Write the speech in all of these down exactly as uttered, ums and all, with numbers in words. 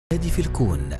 في الكون.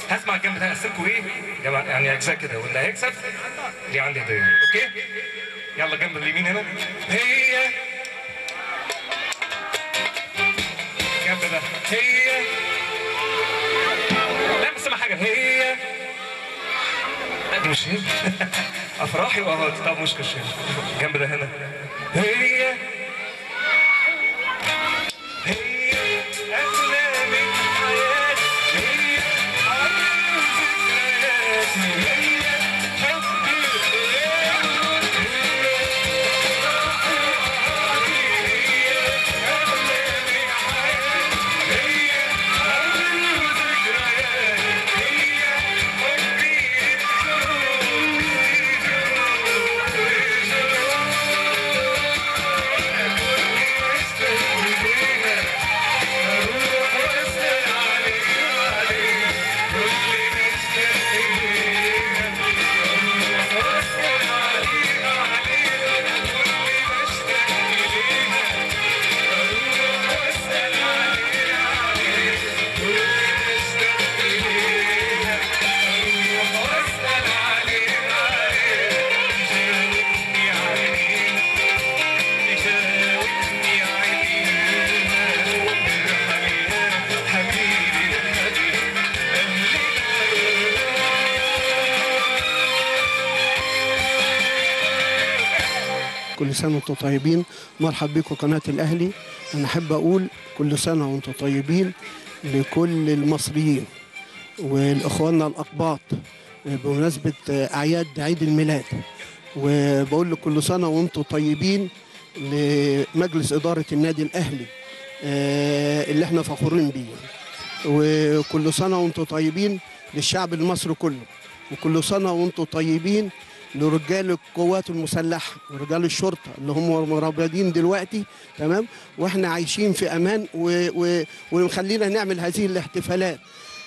هسمع الجنب ده هقسمكم ايه يعني اجزاء كده، واللي هيكسب ليه عندي هديه. اوكي يلا جنب اليمين هنا. هي الجنب ده هي، لا بس ما حاجه هي، لا دي مش هي افراحي واهاتي. طب مش كشف الجنب ده هنا. هي هي اغلى من حياتي، هي عمري وذكرياتي، هي حبي، هي افراحي واهاتي، هي اغلى من حياتي، هي عمري وذكرياتي، هي حبي كل سنة وانتم طيبين. مرحب بكم قناة الأهلي. أنا أحب أقول كل سنة وانتم طيبين لكل المصريين والإخواننا الأقباط بمناسبة أعياد عيد الميلاد، وبقول لك كل سنة وانتم طيبين لمجلس إدارة النادي الأهلي اللي احنا فخورين بيه، وكل سنة وانتم طيبين للشعب المصري كله، وكل سنة وانتم طيبين لرجال القوات المسلحه ورجال الشرطه اللي هم مرابطين دلوقتي، تمام، واحنا عايشين في امان ومخلينا نعمل هذه الاحتفالات.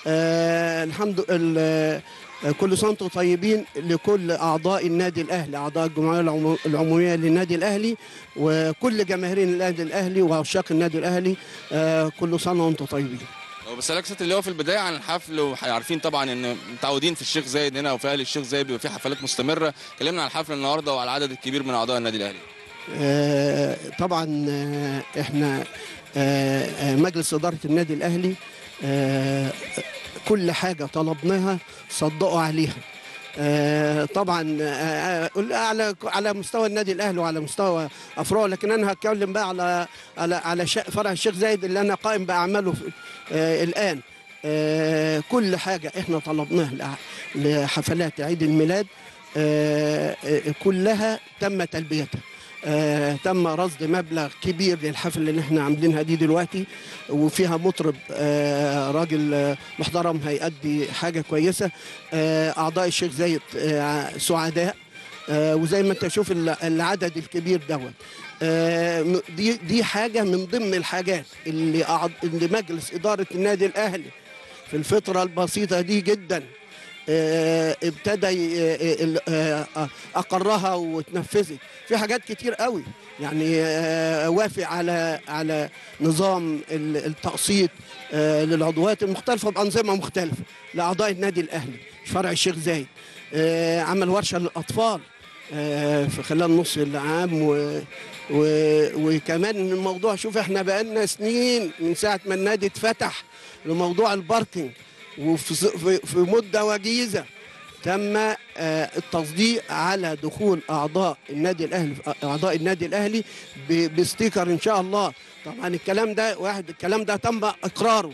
آه الحمد لله. كل سنه وانتم طيبين لكل اعضاء النادي الاهلي، اعضاء الجمعيه العموميه للنادي الاهلي وكل جماهير النادي الاهلي وعشاق النادي الاهلي. آه كل سنه وانتم طيبين. بسألك ست اللي هو في البدايه عن الحفل، وعارفين طبعا ان متعودين في الشيخ زايد هنا وفي اهل الشيخ زايد بيبقى في حفلات مستمره، كلمنا عن الحفل النهارده وعلى العدد الكبير من اعضاء النادي الاهلي. آه طبعا آه احنا آه مجلس اداره النادي الاهلي آه كل حاجه طلبناها صدقوا عليها. آه طبعا آه على على مستوى النادي الاهلي وعلى مستوى افراد، لكن انا هتكلم بقى على على على فرع الشيخ زايد اللي انا قائم باعماله آه الان. آه كل حاجه احنا طلبناها لحفلات عيد الميلاد آه كلها تم تلبيتها. آه تم رصد مبلغ كبير للحفل اللي احنا عاملينها دي دلوقتي، وفيها مطرب آه راجل آه محترم هيأدي حاجه كويسه. آه اعضاء الشيخ زايد آه سعداء، آه وزي ما انت تشوف العدد الكبير دوت. آه دي دي حاجه من ضمن الحاجات اللي اللي مجلس اداره النادي الاهلي في الفتره البسيطه دي جدا آه ابتدى آه اقرها وتنفذت. في حاجات كتير قوي يعني آه وافق على على نظام التقسيط آه للعضوات المختلفه بانظمه مختلفه لاعضاء النادي الاهلي. فرع الشيخ زايد آه عمل ورشه للاطفال آه في خلال نص العام، و و وكمان الموضوع، شوف احنا بقالنا سنين من ساعه ما النادي اتفتح لموضوع الباركينج، وفي في مده وجيزه تم التصديق على دخول اعضاء النادي الاهلي اعضاء النادي الاهلي بستيكر ان شاء الله. طبعا الكلام ده واحد الكلام ده تم اقراره.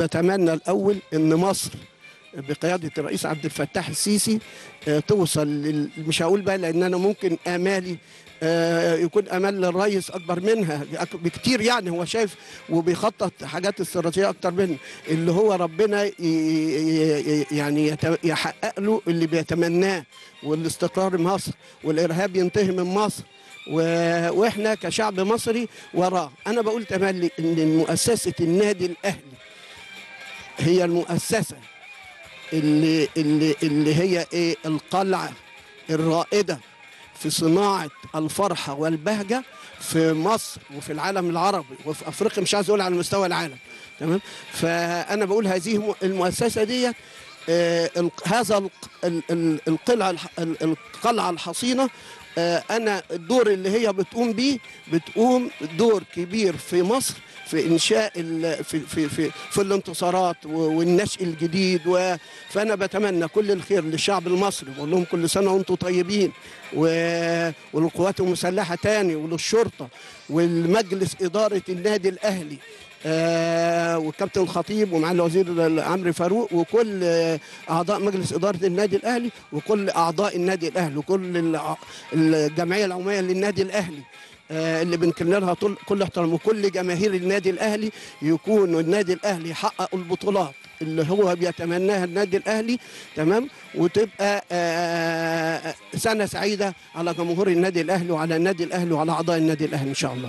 بتمنى الأول إن مصر بقيادة الرئيس عبد الفتاح السيسي آه، توصل لل... مش هقول بقى، لأن أنا ممكن آمالي آه، يكون امال الرئيس اكبر منها أك- بكتير، يعني هو شايف وبيخطط حاجات استراتيجيه اكتر منه، اللي هو ربنا ي- ي- ي- يعني يت- يحقق له اللي بيتمناه، والاستقرار مصر والارهاب ينتهي من مصر، و- واحنا كشعب مصري وراه. انا بقول تملي ان مؤسسه النادي الاهلي هي المؤسسه اللي اللي اللي هي ايه القلعه الرائده في صناعة الفرحة والبهجة في مصر وفي العالم العربي وفي أفريقيا، مش عايز أقول على مستوى العالم. تمام. فأنا بقول هذه المؤسسة دي آه، الق- هذا الق- ال- ال- القلعة الح- ال- القلعة الحصينة، آه، أنا الدور اللي هي بتقوم بيه بتقوم دور كبير في مصر في انشاء ال- في في في في الانتصارات و- والنشء الجديد. و- فانا بتمنى كل الخير للشعب المصري، بقول لهم كل سنه وانتم طيبين، و- وللقوات المسلحه تاني وللشرطه والمجلس اداره النادي الاهلي، آه والكابتن الخطيب ومع الوزير عمرو فاروق وكل آه، اعضاء مجلس اداره النادي الاهلي وكل اعضاء النادي الاهلي وكل الع- الجمعيه العموميه للنادي الاهلي، آه، اللي بنكن لها طول- كل احترام، وكل جماهير النادي الاهلي يكون النادي الاهلي يحقق البطولات اللي هو بيتمناها النادي الاهلي. تمام. وتبقى آه، سنه سعيده على جمهور النادي الاهلي وعلى النادي الاهلي وعلى اعضاء النادي الاهلي ان شاء الله.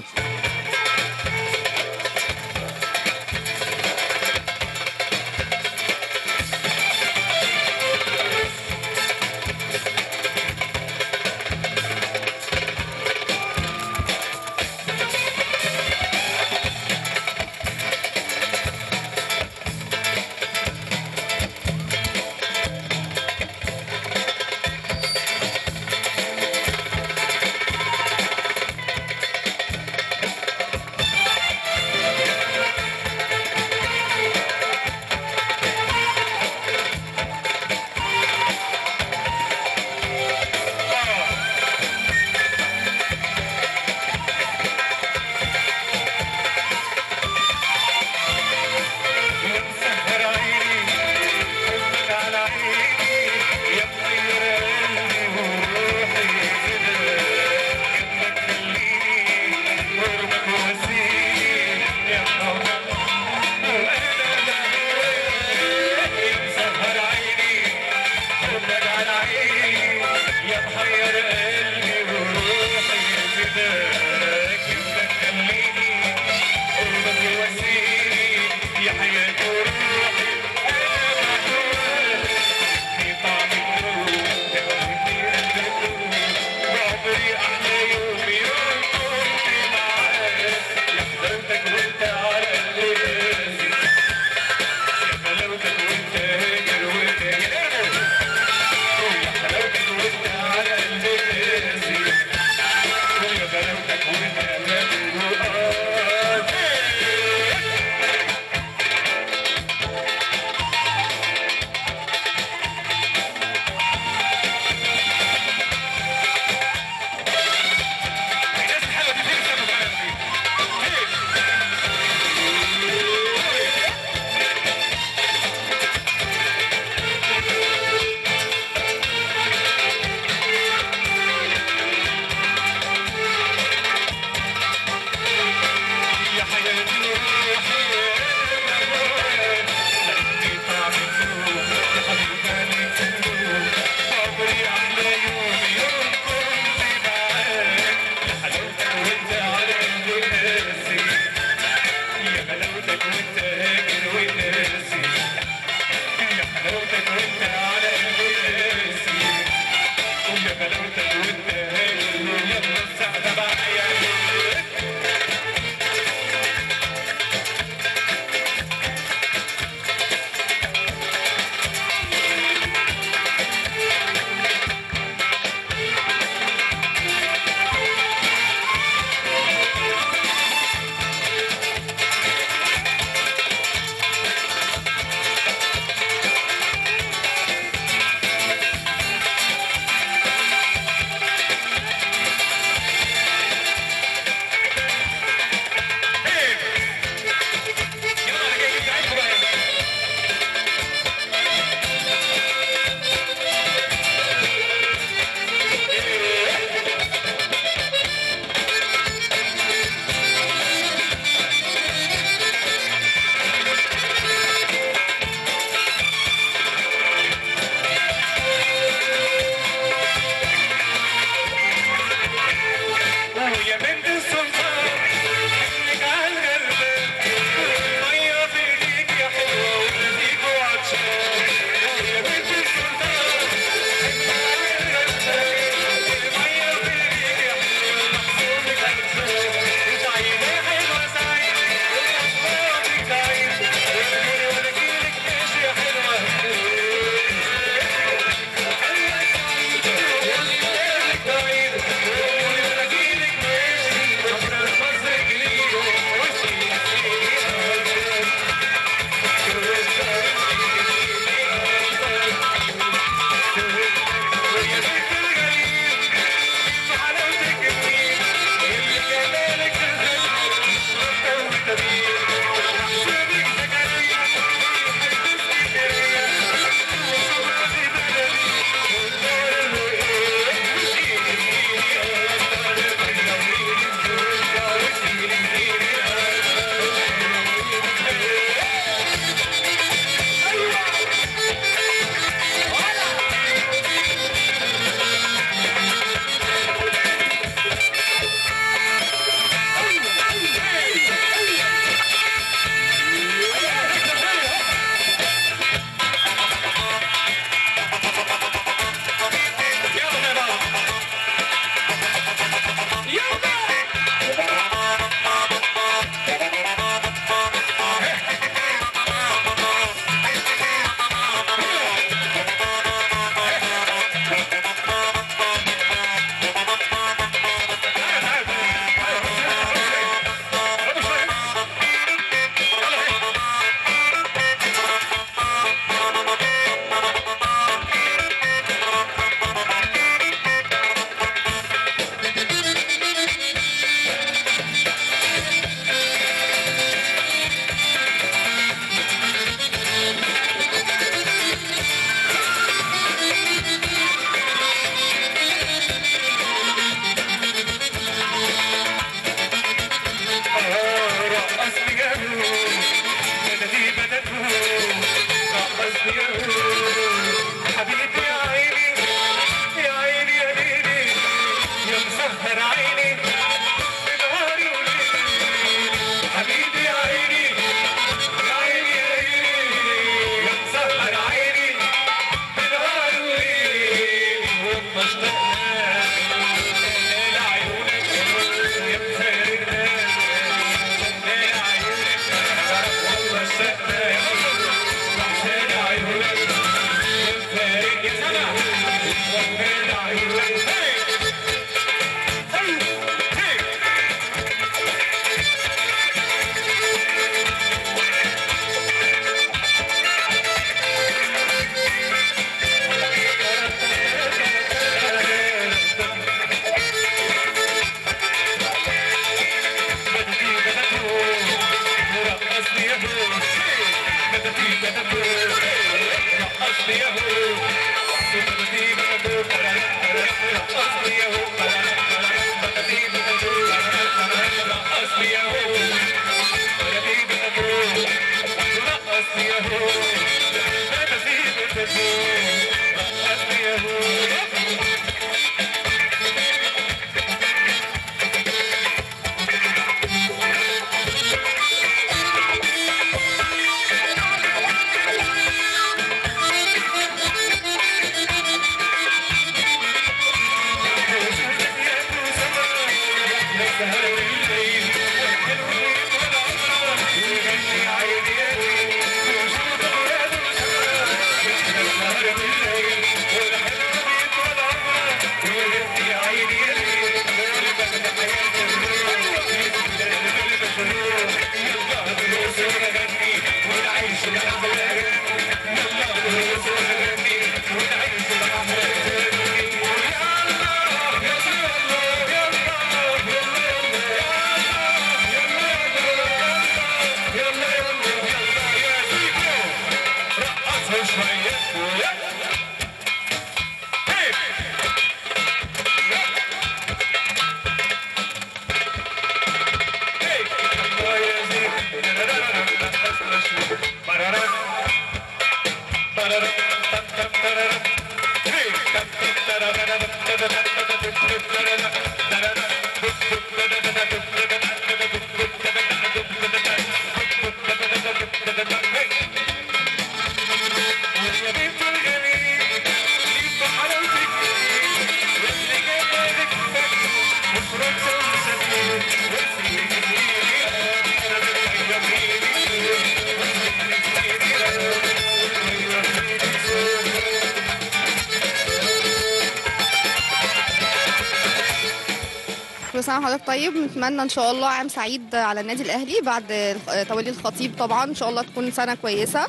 كل سنة وحضرتك طيب. نتمنى ان شاء الله عام سعيد على النادي الاهلي بعد تولي الخطيب. طبعا ان شاء الله تكون سنة كويسة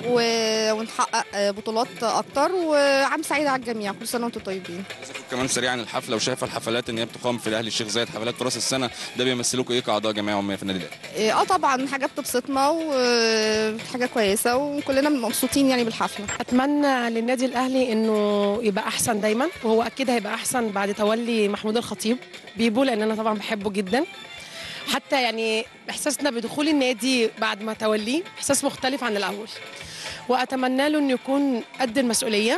ونحقق بطولات اكتر، وعام سعيد على الجميع. كل سنة وانتم طيبين. كمان سريعا الحفله وشايفه الحفلات ان هي بتقام في الاهلي الشيخ زايد، حفلات راس السنه، ده بيمثلوكوا ايه كاعضاء جمعيه عموميه في النادي الاهلي؟ اه طبعا حاجه بتبسطنا وحاجه كويسه وكلنا مبسوطين يعني بالحفله. اتمنى للنادي الاهلي انه يبقى احسن دايما، وهو اكيد هيبقى احسن بعد تولي محمود الخطيب بيبو، لان انا طبعا بحبه جدا. حتى يعني احساسنا بدخول النادي بعد ما توليه احساس مختلف عن الاول، واتمنى له انه يكون قد المسؤوليه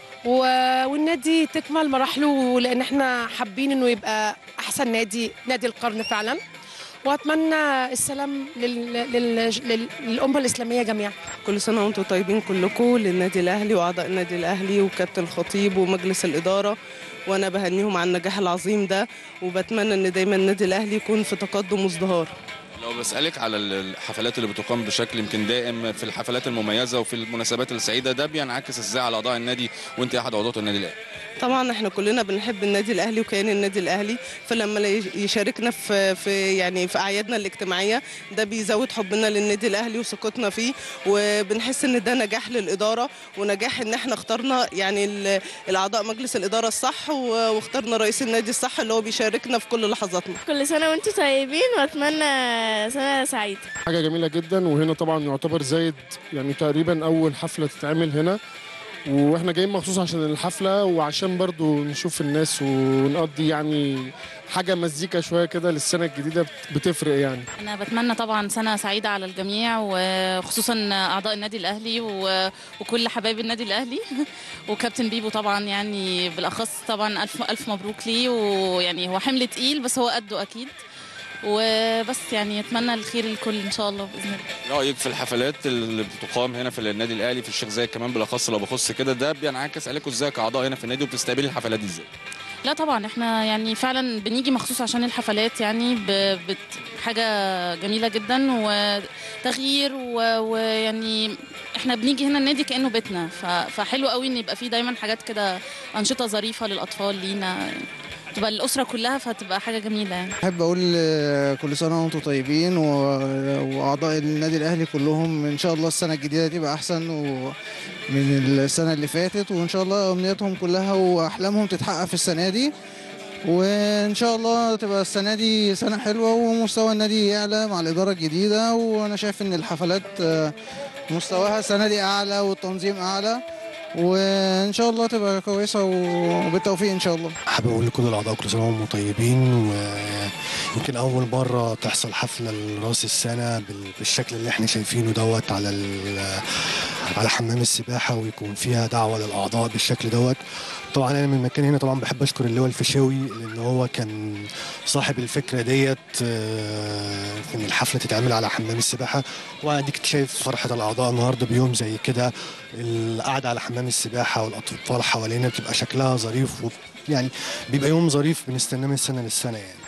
والنادي تكمل مراحله، لان احنا حابين انه يبقى احسن نادي، نادي القرن فعلا. واتمنى السلام لل... لل... لل... للامه الاسلاميه جميعا. كل سنه وانتم طيبين كلكم، للنادي الاهلي واعضاء النادي الاهلي وكابتن الخطيب ومجلس الاداره، وانا بهنيهم على النجاح العظيم ده، وبتمنى ان دايما النادي الاهلي يكون في تقدم وازدهار. لو بسألك على الحفلات اللي بتقام بشكل يمكن دائم في الحفلات المميزة وفي المناسبات السعيدة، ده بينعكس ازاي على أعضاء النادي وانت أحد أعضاء النادي الأهلي؟ طبعا احنا كلنا بنحب النادي الاهلي وكيان النادي الاهلي، فلما يشاركنا في في يعني في اعيادنا الاجتماعيه ده بيزود حبنا للنادي الاهلي وثقتنا فيه، وبنحس ان ده نجاح للاداره ونجاح ان احنا اخترنا يعني الاعضاء مجلس الاداره الصح، واخترنا رئيس النادي الصح اللي هو بيشاركنا في كل لحظاتنا. كل سنه وانتم طيبين واتمنى سنه سعيده. حاجه جميله جدا، وهنا طبعا يعتبر زايد يعني تقريبا اول حفله تتعمل هنا، واحنا جايين مخصوص عشان الحفله وعشان برضو نشوف الناس ونقضي يعني حاجه مزيكا شويه كده للسنه الجديده بتفرق يعني. انا بتمنى طبعا سنه سعيده على الجميع، وخصوصا اعضاء النادي الاهلي وكل حبايب النادي الاهلي وكابتن بيبو طبعا يعني بالاخص. طبعا الف الف مبروك ليه، ويعني هو حمل تقيل بس هو قده اكيد، وبس يعني اتمنى الخير للكل ان شاء الله باذن الله. رايك في الحفلات اللي بتقام هنا في النادي الاهلي في الشيخ زايد كمان بالاخص لو بخص كده، ده بينعكس عليكم ازاي كاعضاء هنا في النادي وبتستقبلي الحفلات دي ازاي؟ لا طبعا احنا يعني فعلا بنيجي مخصوص عشان الحفلات، يعني بت حاجه جميله جدا وتغيير، ويعني احنا بنيجي هنا النادي كانه بيتنا، فحلو قوي ان يبقى فيه دايما حاجات كده، انشطه ظريفه للاطفال لينا، تبقى الأسرة كلها، فتبقى حاجة جميلة يعني. أحب أقول كل سنة وأنتم طيبين، وأعضاء النادي الأهلي كلهم إن شاء الله السنة الجديدة تبقى أحسن من السنة اللي فاتت، وإن شاء الله أمنياتهم كلها وأحلامهم تتحقق في السنة دي، وإن شاء الله تبقى السنة دي سنة حلوة ومستوى النادي يعلى مع الإدارة الجديدة. وأنا شايف إن الحفلات مستواها السنة دي أعلى والتنظيم أعلى، وان شاء الله تبقى كويسه وبالتوفيق ان شاء الله. حابب اقول لكل الاعضاء كل سنه وهم طيبين، ويمكن اول مره تحصل حفله لراس السنه بالشكل اللي احنا شايفينه دوت على على حمام السباحه، ويكون فيها دعوه للاعضاء بالشكل دوت. طبعا انا من المكان هنا طبعا بحب اشكر اللواء الفيشاوي لان هو كان صاحب الفكره ديت ان الحفله تتعمل على حمام السباحه. واديك شايف فرحه الاعضاء النهارده بيوم زي كده، القعده على حمام السباحه والاطفال حوالينا بتبقى شكلها ظريف، يعني بيبقى يوم ظريف بنستناه من سنه للسنه يعني.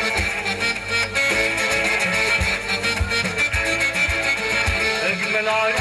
أجمل عيون